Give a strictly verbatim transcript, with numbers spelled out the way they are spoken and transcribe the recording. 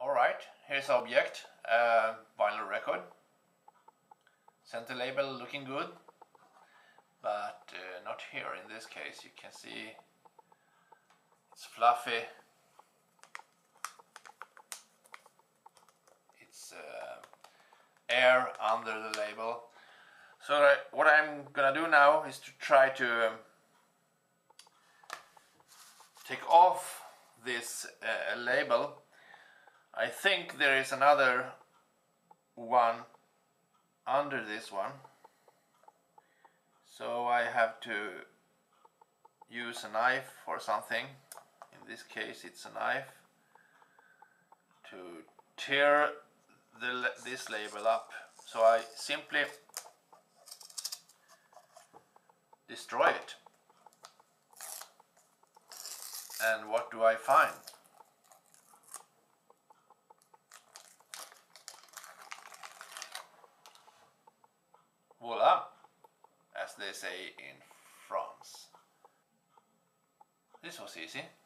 Alright, here's the object, uh, vinyl record. Center label looking good, but uh, not here in this case. You can see it's fluffy. It's uh, air under the label. So uh, what I'm gonna do now is to try to um, take off this uh, label. I think there is another one under this one, so I have to use a knife or something. In this case it's a knife, to tear the, this label up. So I simply destroy it. And what do I find? Voila, as they say in France. This was easy.